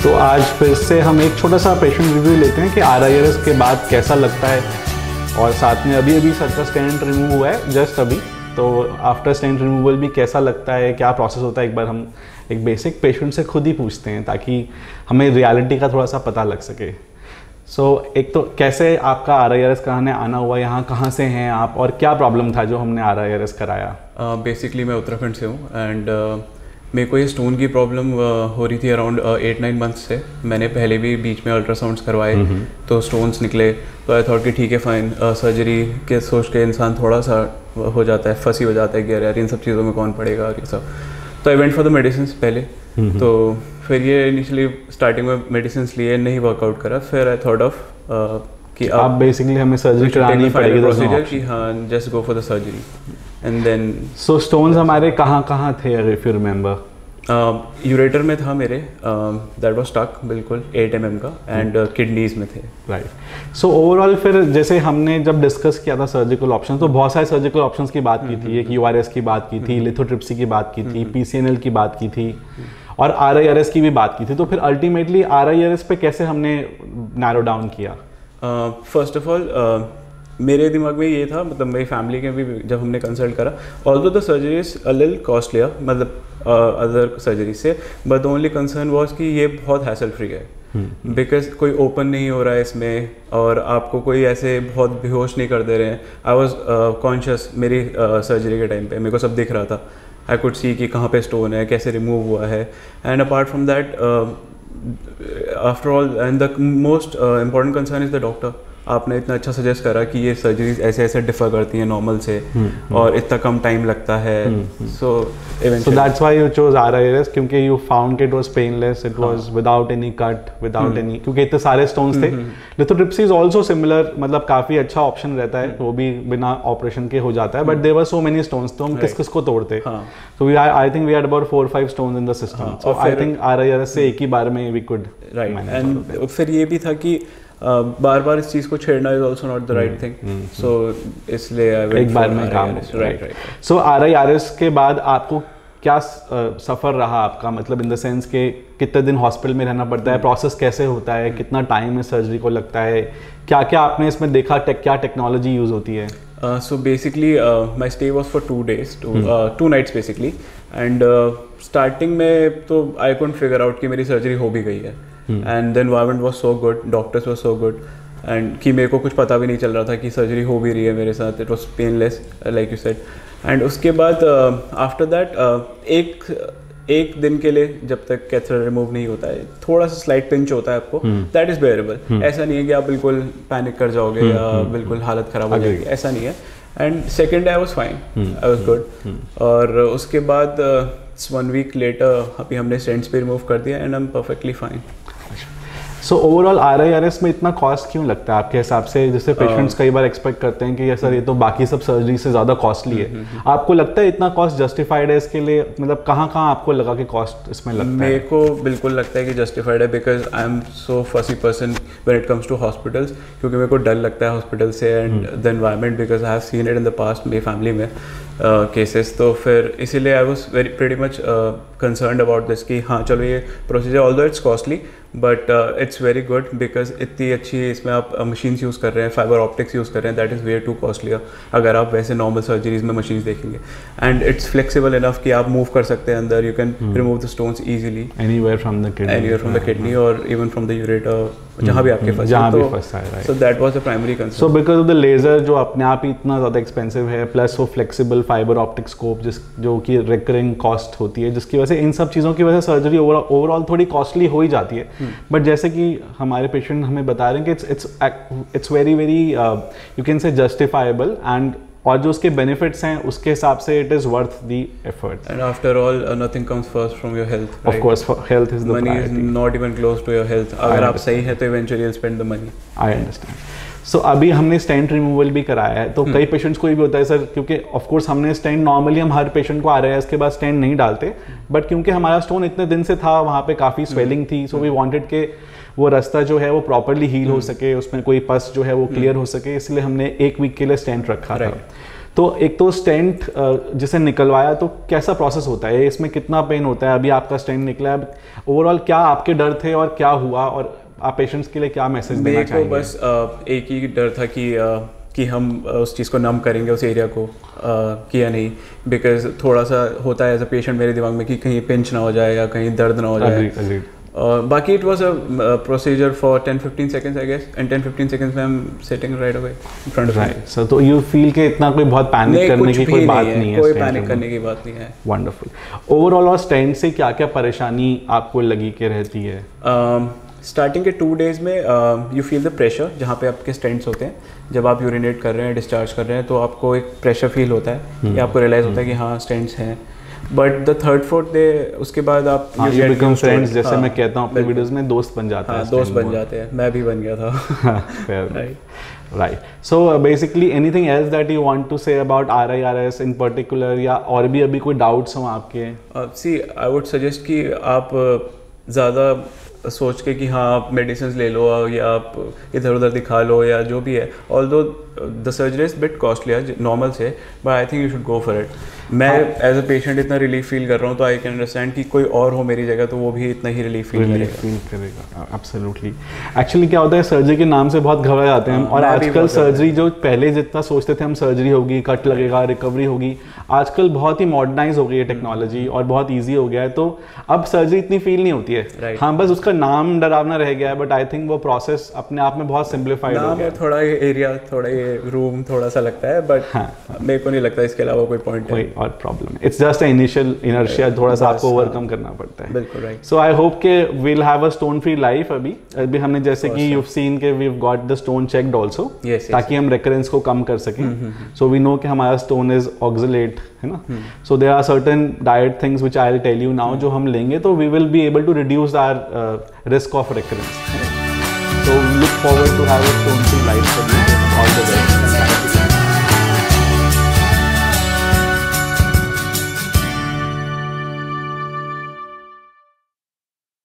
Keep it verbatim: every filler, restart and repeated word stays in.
तो आज फिर से हम एक छोटा सा पेशेंट रिव्यू लेते हैं कि आर आई आर एस के बाद कैसा लगता है, और साथ में अभी अभी सर का स्टेंट रिमूव हुआ है जस्ट अभी, तो आफ्टर स्टेंट रिमूवल भी कैसा लगता है, क्या प्रोसेस होता है, एक बार हम एक बेसिक पेशेंट से खुद ही पूछते हैं ताकि हमें रियलिटी का थोड़ा सा पता लग सके। सो so, एक तो कैसे आपका आर आई आर एस कराने आना हुआ, यहाँ कहाँ से हैं आप और क्या प्रॉब्लम था जो हमने आर आई आर एस कराया? बेसिकली uh, मैं उत्तराखंड से हूँ एंड uh, मेरे को ये स्टोन की प्रॉब्लम uh, हो रही थी अराउंड एट नाइन मंथ्स से। मैंने पहले भी बीच में अल्ट्रासाउंड्स करवाए तो स्टोन्स निकले, तो आई थॉट कि ठीक है फाइन, सर्जरी के सोच के इंसान थोड़ा सा हो जाता है, फंसी हो जाता है कि यार इन सब चीज़ों में कौन पड़ेगा और ये सब। तो I went for the medicine पहले, तो फिर ये इनिशियली स्टार्टिंग में मेडिसिन लिए नहीं वर्कआउट करा, फिर आई थॉट ऑफ कि आप बेसिकली हमें सर्जरी करानी पड़ेगी प्रोसीजर कि हाँ just go for the surgery and then. So stones हमारे कहाँ कहाँ थे अगर इफ यू रिमेंबर? यूरेटर में था मेरे, दैट वाज स्टक बिल्कुल एट एम एम का, एंड किडनीज में थे। राइट। सो ओवरऑल फिर जैसे हमने जब डिस्कस किया था सर्जिकल ऑप्शन, तो बहुत सारे सर्जिकल ऑप्शंस की बात की थी, एक यू आर एस की बात की थी, लिथोट्रिप्सी की बात की थी, पी सी एन एल की बात की थी और आर आई आर एस की भी बात की थी। तो फिर ultimately R I R S पे कैसे हमने नैरो डाउन किया? फर्स्ट ऑफ ऑल मेरे दिमाग में ये था, मतलब मेरी फैमिली के भी जब हमने कंसल्ट करा, although the surgery is a little costlier मतलब अदर सर्जरी से, but the only concern was कि ये बहुत हैसल फ्री है, बिकॉज hmm. कोई ओपन नहीं हो रहा है इसमें और आपको कोई ऐसे बहुत बेहोश नहीं कर दे रहे हैं। आई वॉज कॉन्शियस मेरी सर्जरी uh, के टाइम पे मेरे को सब दिख रहा था, आई कुड सी कि कहाँ पे स्टोन है, कैसे रिमूव हुआ है, and apart from that after all and the most important concern is the doctor. आपने इतना अच्छा सजेस्ट करा कि ये सर्जरीज ऐसे ऐसे डिफर करती हैं नॉर्मल से, hmm. और इतना कम टाइम लगता है, so so that's why you chose R I R S, क्योंकि you found it was painless, it was without any cut, without any, क्योंकि इतने सारे स्टोन्स थे। लिथोट्रिप्सी इज आल्सो सिमिलर, मतलब काफी अच्छा ऑप्शन रहता है, वो भी बिना ऑपरेशन के हो जाता है, but there were so many stones, तो हम किस किस को तोड़ते? So we I think we had about four five stones in the system, so I think R I R S से एक ही बार में वी कुड राइट। एंड फिर ये भी था कि Uh, बार बार इस चीज़ को छेड़ना is also not the right thing, so इसलिए एक बार में काम। Right right. So R I R S के बाद आपको क्या सफ़र रहा आपका, मतलब इन द सेंस के कितने दिन हॉस्पिटल में रहना पड़ता है, प्रोसेस कैसे होता है, कितना टाइम है सर्जरी को लगता है, क्या क्या आपने इसमें देखा, टेक क्या टेक्नोलॉजी यूज़ होती है? So basically my stay was for two days two two nights basically, and starting में तो आई कुडंट फिगर आउट कि मेरी सर्जरी हो भी गई है, and the environment was so good, doctors were so good, and कि मेरे को कुछ पता भी नहीं चल रहा था कि सर्जरी हो भी रही है मेरे साथ, it was painless like you said. And उसके बाद आफ्टर uh, दैट uh, एक एक दिन के लिए जब तक कैथेटर रिमूव नहीं होता है, थोड़ा सा स्लाइट पिंच होता है आपको, दैट इज़ बेयरेबल। ऐसा नहीं है कि आप बिल्कुल पैनिक कर जाओगे hmm. या hmm. बिल्कुल हालत ख़राब हो जाएगी, ऐसा नहीं है। And second day I was fine, I was good, और उसके बाद वन वीक लेटर अभी हमने स्टेंट्स पे रिमूव कर दिया and I am perfectly fine. So overall R I R S में इतना कॉस्ट क्यों लगता है आपके हिसाब से? जैसे पेशेंट्स कई बार एक्सपेक्ट करते हैं कि सर ये तो बाकी सब सर्जरी से ज़्यादा कॉस्टली है, आपको लगता है इतना कॉस्ट जस्टिफाइड है इसके लिए? मतलब कहाँ कहाँ आपको लगा कि कॉस्ट इसमें लगता है? मेरे को बिल्कुल लगता है कि जस्टिफाइड है, because I am so fussy person when it comes to hospitals, क्योंकि मेरे को डर लगता है हॉस्पिटल से and the environment, because I have seen it in the past मेरी फैमिली में केसेस uh, तो फिर इसीलिए I was very pretty much concerned about this कि हाँ चलो ये procedure although it's costly but it's very good, because इतनी अच्छी इसमें आप मशीन्स यूज़ कर रहे हैं, फाइबर ऑप्टिक्स यूज़ कर रहे हैं, that is way too costly अगर आप वैसे नॉर्मल सर्जरीज में मशीन्स देखेंगे, एंड इट्स फ्लेक्सिबल इनफ कि आप मूव कर सकते हैं अंदर, you can remove the stones easily anywhere from the kidney, anywhere from the kidney और इवन फ्रॉम द यूरेटर, जहाँ भी आपके फंसे, जहाँ भी फंसा है, right. So that was the primary concern. So because of the laser जो अपने आप ही इतना ज़्यादा एक्सपेंसिव है, प्लस वो फ्लेक्सिबल फाइबर ऑप्टिक स्कोप जिस जो कि रिकरिंग कॉस्ट होती है, जिसकी वजह से इन सब चीज़ों की वजह से सर्जरी ओवरऑल थोड़ी कॉस्टली हो ही जाती है। But hmm. जैसे कि हमारे पेशेंट हमें बता रहे हैं कि it's it's it's very very you can say justifiable, and और जो उसके बेनिफिट्स हैं उसके हिसाब से it is worth the effort. And after all nothing comes first from your health, of course health is the money is not even close to your health. अगर आप सही है तो eventually you spend the money. I understand. So so, अभी हमने stent removal भी कराया है, तो hmm. कई पेशेंट्स को ये भी होता है सर, क्योंकि ऑफ कोर्स हमने स्टेंट नॉर्मली हम हर पेशेंट को आ रहे हैं इसके बाद स्टेंट नहीं डालते, बट क्योंकि हमारा स्टोन इतने दिन से था, वहाँ पे काफ़ी स्वेलिंग थी, सो वी वांटेड के वो रास्ता जो है वो प्रॉपरली हील हो सके, उसमें कोई पस जो है वो क्लियर हो सके, इसलिए हमने एक वीक के लिए स्टेंट रखा था। तो एक तो स्टेंट जिसे निकलवाया तो कैसा प्रोसेस होता है, इसमें कितना पेन होता है, अभी आपका स्टेंट निकला है, ओवरऑल क्या आपके डर थे और क्या हुआ, और आप पेशेंट्स के लिए क्या मैसेज देना चाहेंगे? मेरे को बस एक ही डर था कि कि हम उस चीज़ को नम करेंगे, उस एरिया को किया नहीं, बिकॉज थोड़ा सा होता है एज अ पेशेंट मेरे दिमाग में कि कहीं पिंच ना हो जाए या कहीं दर्द ना हो जाए। agreed, agreed. Uh, बाकी it was a procedure for ten fifteen seconds I guess, and ten fifteen seconds में I am sitting right away in front of right. So तो यू फील कि इतना कोई बहुत पैनिक करने की कोई बात नहीं है, कोई पैनिक करने की बात नहीं है। वंडरफुल। ओवरऑल और स्टेंट से क्या क्या परेशानी आपको लगी कि रहती है? स्टार्टिंग के टू डेज में यू फील द प्रेशर जहाँ पे आपके स्टेंट्स होते हैं, जब आप यूरिनेट कर रहे हैं, डिस्चार्ज कर रहे हैं, तो आपको एक प्रेशर फील होता है कि आपको रियलाइज होता है कि हाँ स्टेंट्स हैं। But the third fourth day उसके बाद आप यू बिकम फ्रेंड्स, जैसे मैं कहता हूँ अपने वीडियोस में, दोस्त बन जाते हैं। दोस्त बन जाते हैं, मैं भी बन गया था। Right. So basically anything else that you want to say about R I R S in particular, या और भी अभी कोई डाउट्स हो आपके? सी आई वुड सजेस्ट कि आप ज़्यादा सोच के कि हाँ आप मेडिसिन ले लो या आप इधर उधर दिखा लो या जो भी है, although the surgery is bit costly है नॉर्मल से, but I think you should go for it. मैं एज अ पेशेंट इतना रिलीफ फील कर रहा हूँ, तो आई कैन अंडरस्टैंड कि कोई और हो मेरी जगह तो वो भी इतना ही रिलीफ फील करेगा फील करेगा एब्सोल्युटली। एक्चुअली क्या होता है, सर्जरी के नाम से बहुत घबरा जाते हैं हम, और आजकल सर्जरी जो पहले जितना सोचते थे हम सर्जरी होगी, कट लगेगा, रिकवरी होगी, आजकल बहुत ही मॉडर्नाइज हो गई है टेक्नोलॉजी और बहुत ईजी हो गया है, तो अब सर्जरी इतनी फील नहीं होती है। right. हाँ बस उसका नाम डरावना रह गया है, बट आई थिंक वो प्रोसेस अपने आप में बहुत सिंप्लीफाइड हो गया है। थोड़ा ये एरिया, थोड़ा ये रूम थोड़ा सा लगता है, बट हाँ, मेरे को नहीं लगता इसके अलावा कोई पॉइंट है, कोई और प्रॉब्लम है। इट्स जस्ट इनिशियल इनर्शिया, थोड़ा सा आपको ओवरकम करना पड़ता है। बिल्कुल राइट। सो आई होप के will have a stone free life. अभी अभी हमने जैसे कि यू हैव सीन के we have got the stone checked also, ताकि हम रिकरेंस को कम कर सकें। सो वी नो कि हमारा स्टोन इज ऑक्सलेट, है ना। So there are certain diet things which I will tell you now, जो हम लेंगे तो we will be able to reduce our risk of recurrence. So look forward to have a stone free life for you. All the best.